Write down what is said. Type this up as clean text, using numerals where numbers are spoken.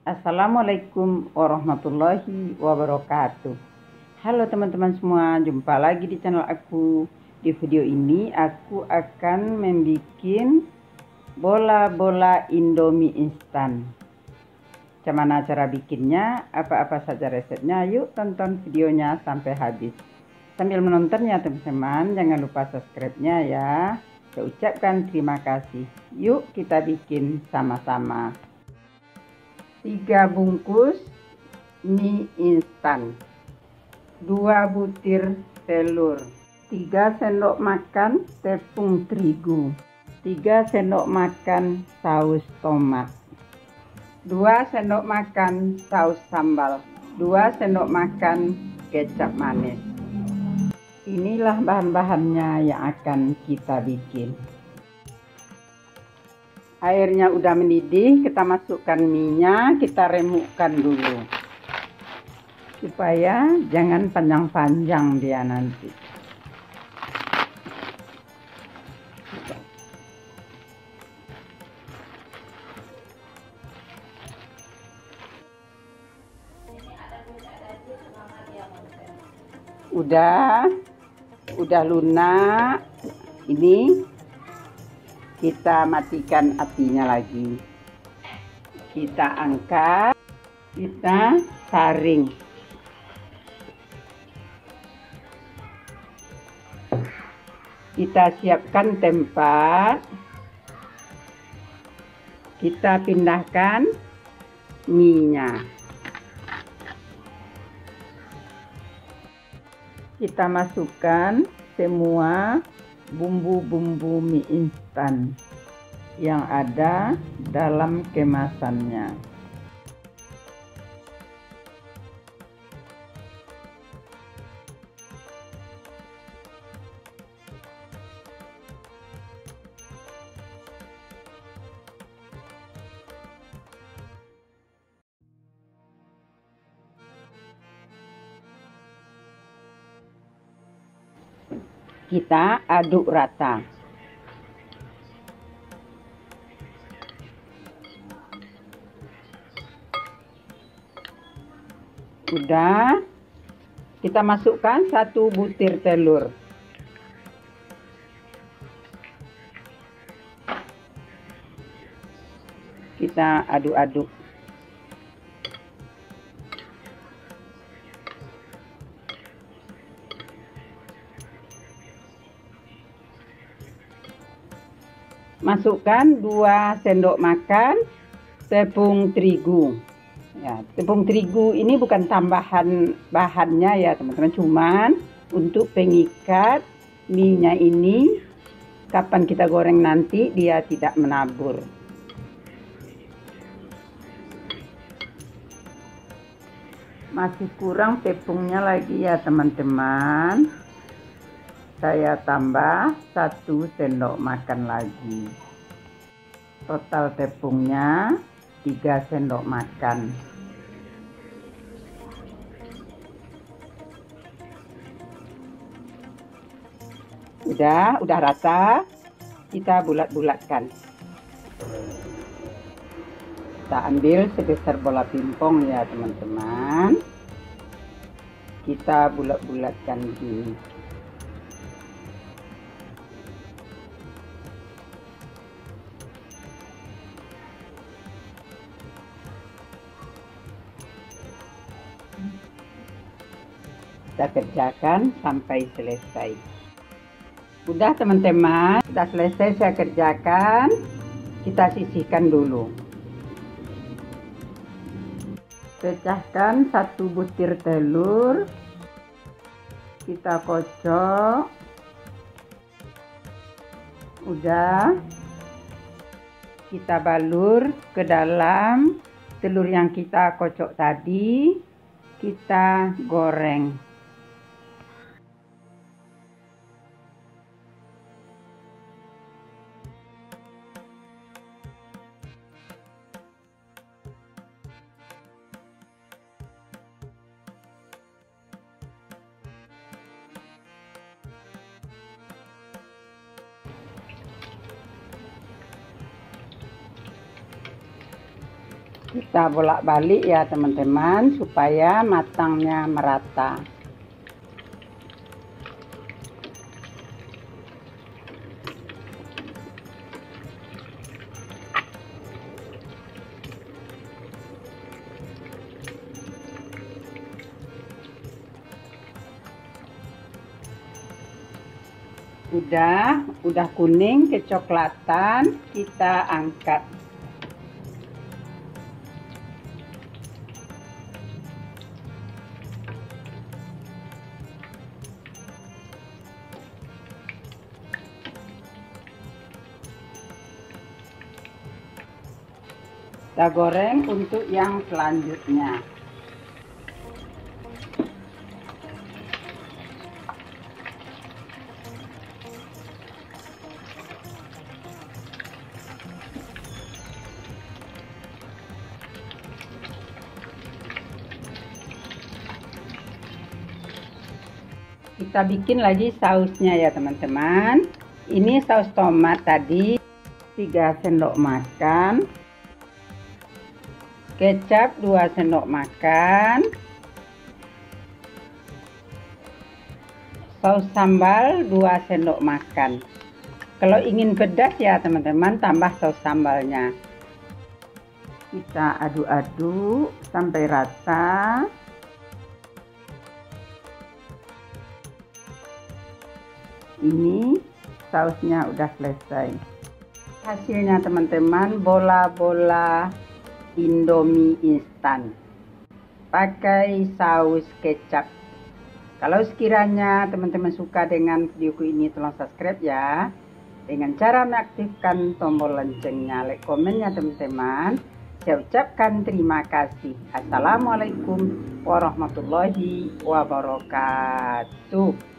Assalamualaikum warahmatullahi wabarakatuh. Halo teman-teman semua, jumpa lagi di channel aku. Di video ini aku akan membuat bola-bola Indomie instan. Bagaimana cara bikinnya, apa-apa saja resepnya, yuk tonton videonya sampai habis. Sambil menontonnya teman-teman, jangan lupa subscribe-nya ya. Saya ucapkan terima kasih. Yuk kita bikin sama-sama. 3 bungkus mie instan, 2 butir telur, 3 sendok makan tepung terigu, 3 sendok makan saus tomat, 2 sendok makan saus sambal, 2 sendok makan kecap manis. Inilah bahan-bahannya yang akan kita bikin. Airnya udah mendidih, kita masukkan minyak, kita remukkan dulu supaya jangan panjang-panjang dia nanti. Udah lunak. Ini kita matikan apinya lagi, kita angkat, kita saring. Kita siapkan tempat, kita pindahkan minyak, kita masukkan semua bumbu-bumbu mie instan yang ada dalam kemasannya. Kita aduk rata. Udah, kita masukkan 1 butir telur. Kita aduk-aduk. Masukkan 2 sendok makan tepung terigu. Ya, tepung terigu ini bukan tambahan bahannya ya teman-teman, cuman untuk pengikat mie-nya ini kapan kita goreng nanti dia tidak menabur. Masih kurang tepungnya lagi ya teman-teman. Saya tambah 1 sendok makan lagi. Total tepungnya 3 sendok makan. Udah rata. Kita bulat-bulatkan. Kita ambil sebesar bola pingpong ya teman-teman. Kita bulat-bulatkan begini. Kita kerjakan sampai selesai. Udah teman-teman, sudah selesai saya kerjakan. Kita sisihkan dulu. Pecahkan 1 butir telur. Kita kocok. Udah. Kita balur ke dalam telur yang kita kocok tadi. Kita goreng. Kita bolak-balik ya teman-teman supaya matangnya merata. Udah kuning kecoklatan, kita angkat. Kita goreng untuk yang selanjutnya. Kita bikin lagi sausnya ya teman-teman. Ini saus tomat tadi 3 sendok makan, kecap 2 sendok makan, saus sambal 2 sendok makan. Kalau ingin pedas ya teman-teman, tambah saus sambalnya. Kita aduk-aduk sampai rata. Ini sausnya udah selesai. Hasilnya teman-teman, bola-bola Indomie instan pakai saus kecap. Kalau sekiranya teman-teman suka dengan videoku ini, tolong subscribe ya, dengan cara mengaktifkan tombol loncengnya, like, komennya teman-teman. Saya ucapkan terima kasih. Assalamualaikum warahmatullahi wabarakatuh.